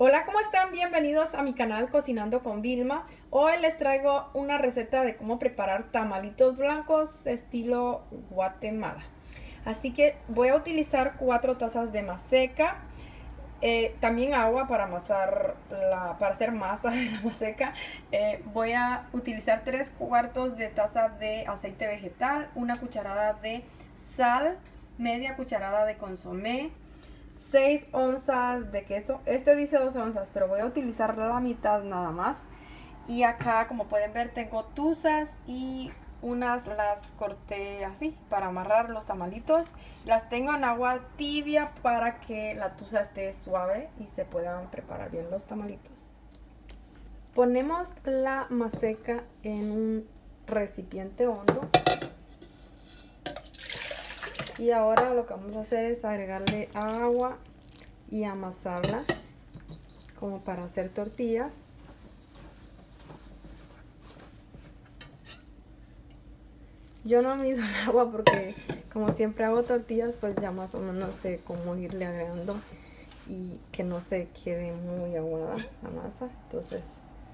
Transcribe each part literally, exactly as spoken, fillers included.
Hola, ¿cómo están? Bienvenidos a mi canal Cocinando con Vilma. Hoy les traigo una receta de cómo preparar tamalitos blancos estilo Guatemala. Así que voy a utilizar cuatro tazas de maseca, eh, también agua para amasar la, para hacer masa de la maseca. Eh, voy a utilizar tres cuartos de taza de aceite vegetal, una cucharada de sal, media cucharada de consomé, seis onzas de queso. Este dice dos onzas, pero voy a utilizar la mitad nada más. Y acá, como pueden ver, tengo tuzas y unas las corté así para amarrar los tamalitos. Las tengo en agua tibia para que la tuza esté suave y se puedan preparar bien los tamalitos. Ponemos la maseca en un recipiente hondo. Y ahora lo que vamos a hacer es agregarle agua y amasarla como para hacer tortillas. Yo no mido el agua porque como siempre hago tortillas, pues ya más o menos sé cómo irle agregando y que no se quede muy aguada la masa. Entonces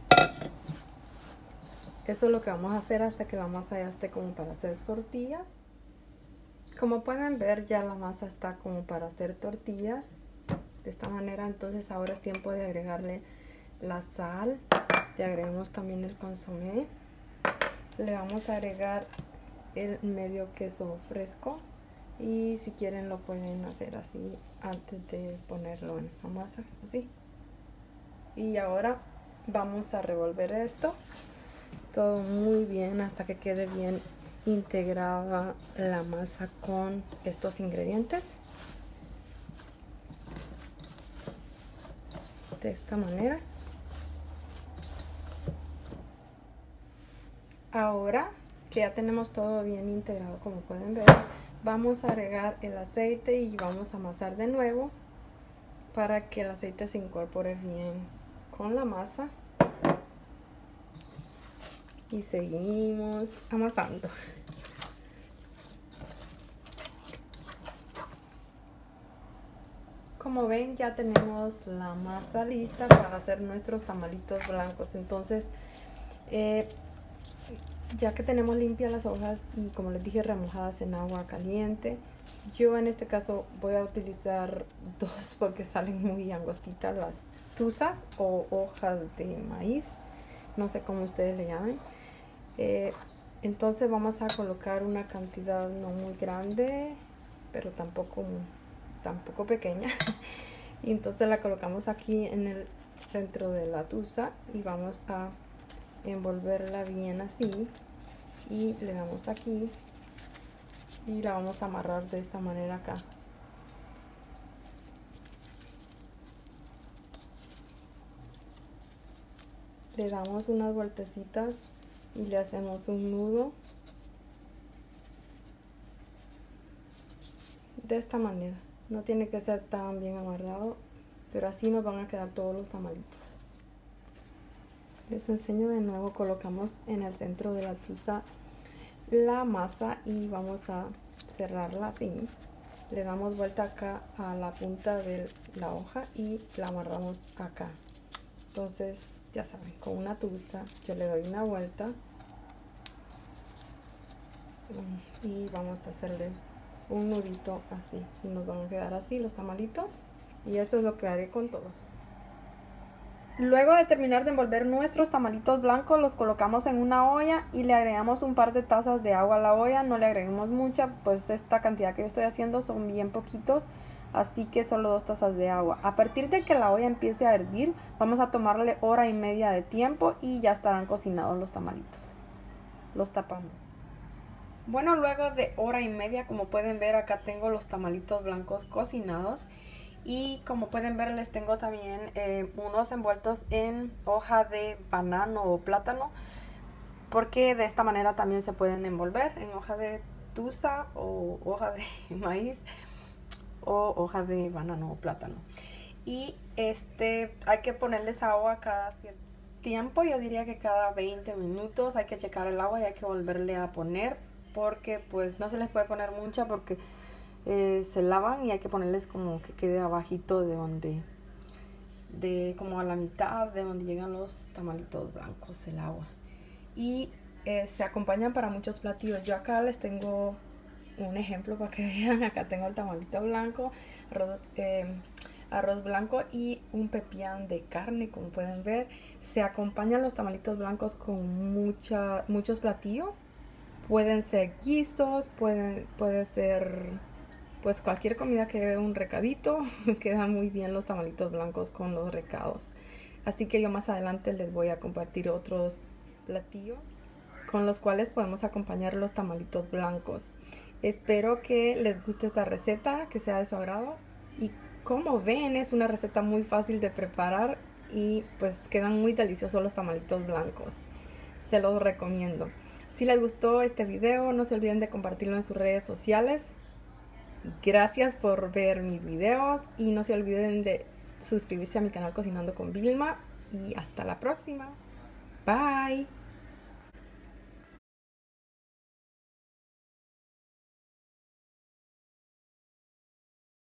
esto es lo que vamos a hacer hasta que la masa ya esté como para hacer tortillas. Como pueden ver, ya la masa está como para hacer tortillas de esta manera. Entonces ahora es tiempo de agregarle la sal, le agregamos también el consomé, le vamos a agregar el medio queso fresco y si quieren lo pueden hacer así antes de ponerlo en la masa, así. Y ahora vamos a revolver esto todo muy bien hasta que quede bien integrada la masa con estos ingredientes de esta manera. Ahora que ya tenemos todo bien integrado, como pueden ver, vamos a agregar el aceite y vamos a amasar de nuevo para que el aceite se incorpore bien con la masa. Y seguimos amasando. Como ven, ya tenemos la masa lista para hacer nuestros tamalitos blancos. Entonces, eh, ya que tenemos limpias las hojas y como les dije remojadas en agua caliente, yo en este caso voy a utilizar dos porque salen muy angostitas las tuzas o hojas de maíz, no sé cómo ustedes le llaman. Eh, entonces vamos a colocar una cantidad no muy grande, pero tampoco, tampoco pequeña. Y entonces la colocamos aquí en el centro de la tuza y vamos a envolverla bien así. Y le damos aquí y la vamos a amarrar de esta manera acá. Le damos unas vueltecitas y le hacemos un nudo de esta manera. No tiene que ser tan bien amarrado, pero así nos van a quedar todos los tamalitos. Les enseño de nuevo. Colocamos en el centro de la tuza la masa y vamos a cerrarla así. Le damos vuelta acá a la punta de la hoja y la amarramos acá. Entonces, ya saben, con una tuza yo le doy una vuelta y vamos a hacerle un nudito así y nos van a quedar así los tamalitos, y eso es lo que haré con todos. Luego de terminar de envolver nuestros tamalitos blancos, los colocamos en una olla y le agregamos un par de tazas de agua a la olla. No le agreguemos mucha, pues esta cantidad que yo estoy haciendo son bien poquitos, así que solo dos tazas de agua. A partir de que la olla empiece a hervir, vamos a tomarle hora y media de tiempo y ya estarán cocinados los tamalitos. Los tapamos. Bueno, luego de hora y media, como pueden ver, acá tengo los tamalitos blancos cocinados. Y como pueden ver, les tengo también eh, unos envueltos en hoja de banano o plátano, porque de esta manera también se pueden envolver en hoja de tuza o hoja de maíz o hoja de banano o plátano. Y este hay que ponerles agua cada cierto tiempo, yo diría que cada veinte minutos hay que checar el agua y hay que volverle a poner, porque pues no se les puede poner mucha porque eh, se lavan y hay que ponerles como que quede abajito de donde de como a la mitad de donde llegan los tamalitos blancos, el agua. Y eh, se acompañan para muchos platillos. Yo acá les tengo un ejemplo para que vean. Acá tengo el tamalito blanco, arroz, eh, arroz blanco y un pepián de carne, como pueden ver. Se acompañan los tamalitos blancos con mucha, muchos platillos. Pueden ser guisos, pueden, puede ser pues cualquier comida que lleve un recadito. Quedan muy bien los tamalitos blancos con los recados. Así que yo más adelante les voy a compartir otros platillos con los cuales podemos acompañar los tamalitos blancos. Espero que les guste esta receta, que sea de su agrado. Y como ven, es una receta muy fácil de preparar y pues quedan muy deliciosos los tamalitos blancos. Se los recomiendo. Si les gustó este video, no se olviden de compartirlo en sus redes sociales. Gracias por ver mis videos y no se olviden de suscribirse a mi canal Cocinando con Vilma y hasta la próxima. Bye.